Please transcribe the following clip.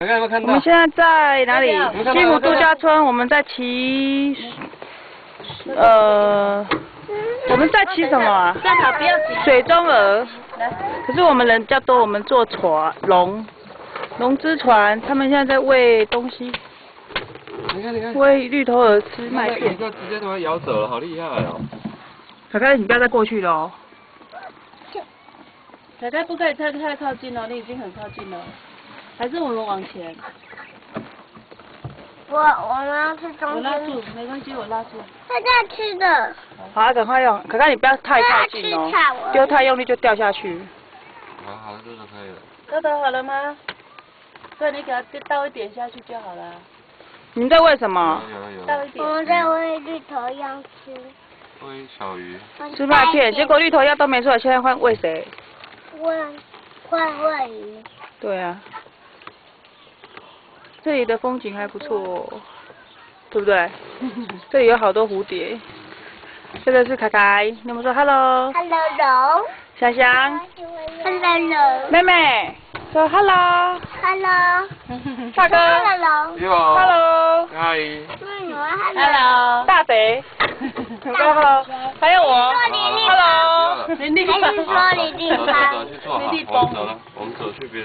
大家有没有看到？ 我们现在在哪里？西湖度假村，我们在骑，我们在骑什么啊？水中鹅。可是我们人比较多，我们坐船龙之船，他们现在在喂东西。 你看， 喂绿头鹅吃麦片。 一个直接把它咬走了，好厉害哦！ 凯凯，你不要再过去了哦。 凯凯不可以太靠近哦，你已经很靠近了。还是我们往前？ 我们要去中间。 我拉住，没关系，我拉住。 他在吃的。 好，赶快用。凯凯，你不要太靠近哦，丢太用力就掉下去。 好了，这就可以了。 豆豆好了吗？对，你给它倒一点下去就好了。 你们在喂什么？ 有。 倒一点。 我们在喂绿头羊吃。 喂小鱼。 吃麦片，结果绿头鸭都没出来，现在换喂谁？ 喂鱼。对啊。这里的风景还不错哦，对不对？这里有好多蝴蝶。这个是凯凯，你们说 hello。hello。小翔。 hello。 妹妹说 hello。 hello。 大哥。 hello。 你好。 hello。 嗨。 hello。 大贼。hello。还有我。hello。 还是说你地方？ 走去做好，我们走去别。